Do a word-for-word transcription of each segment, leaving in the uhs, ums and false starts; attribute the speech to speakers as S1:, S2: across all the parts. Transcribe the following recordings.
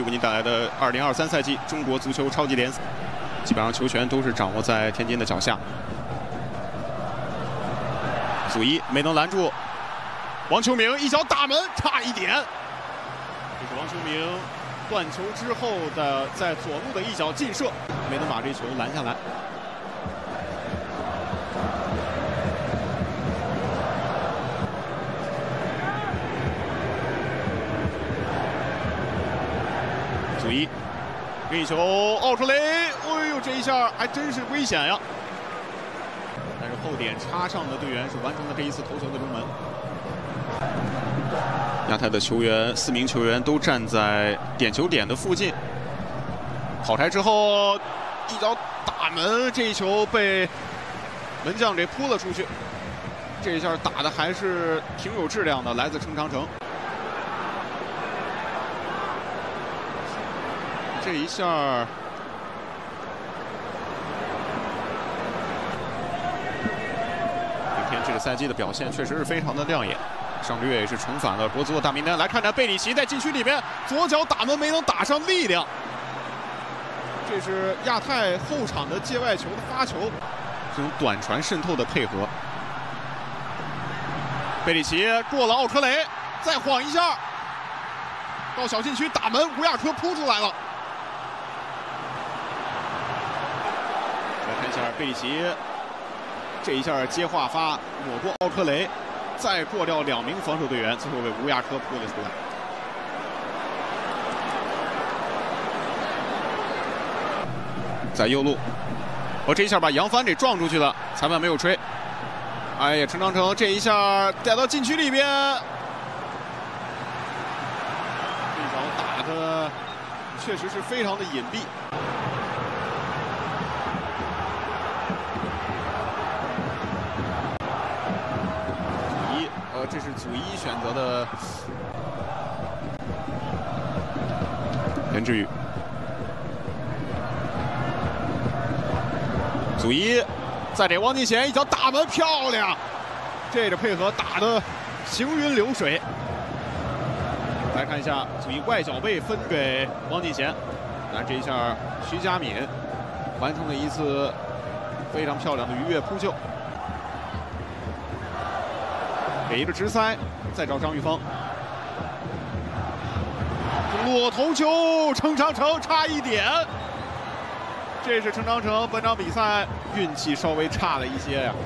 S1: 为您带来的二零二三赛季中国足球超级联赛，基本上球权都是掌握在天津的脚下。祖一没能拦住王秋明，一脚打门，差一点。这是王秋明断球之后的在左路的一脚劲射，没能把这球拦下来。 祖一，任意球，奥特雷，哎呦，这一下还真是危险呀！但是后点插上的队员是完成了这一次头球的中门。亚太的球员，四名球员都站在点球点的附近。跑台之后，一脚打门，这一球被门将给扑了出去。这一下打的还是挺有质量的，来自陈长城。 这一下，今天这个赛季的表现确实是非常的亮眼。上个月也是重返了国足的大名单。来看看贝里奇在禁区里边左脚打门没能打上力量，这是亚太后场的界外球的发球，这种短传渗透的配合。贝里奇过了奥科雷，再晃一下，到小禁区打门，吴亚科扑出来了。 看一下贝里奇，这一下接话发抹过奥科雷，再过掉两名防守队员，最后为吴亚科扑了出来。在右路，哦，这一下把杨帆给撞出去了，裁判没有吹。哎呀，陈长城这一下带到禁区里边，这脚打的确实是非常的隐蔽。 这是祖一选择的严志宇，祖一再给汪进贤一脚打门，漂亮！这个配合打的行云流水。来看一下祖一外脚背分给汪进贤，那这一下徐佳敏完成了一次非常漂亮的鱼跃扑救。 给一个直塞，再找张玉芳，裸头球，陈长城差一点。这是陈长城本场比赛运气稍微差了一些呀。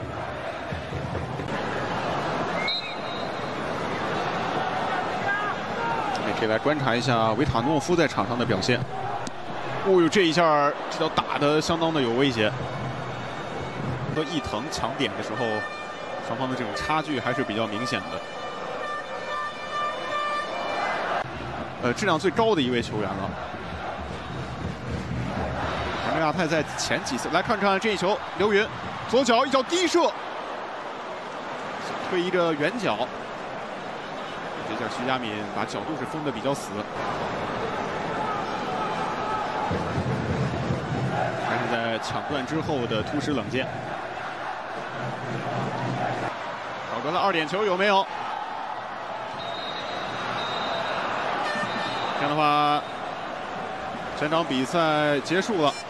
S1: 也可以来观察一下维塔诺夫在场上的表现。哦呦，这一下这脚打得相当的有威胁。和伊藤抢点的时候。 双方的这种差距还是比较明显的。呃，质量最高的一位球员了。韩国亚太在前几次来看看这一球，刘云左脚一脚低射，推一个远角。这下徐佳敏把角度是封的比较死，还是在抢断之后的突施冷箭。 找得了二点球有没有？这样的话，全场比赛结束了。